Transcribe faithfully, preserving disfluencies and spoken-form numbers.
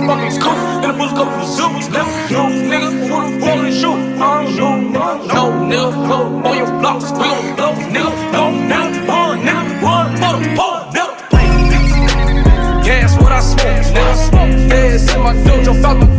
fucking cool. And the pussy go for zoos. Never use niggas who wanna fall and shoot. I don't know, no, nigga, go on your blocks. We gon' blow, nigga, no, nigga, run, nigga, run for the poor, nigga. Gas what I smoke, nigga. Feds in my dojo, found the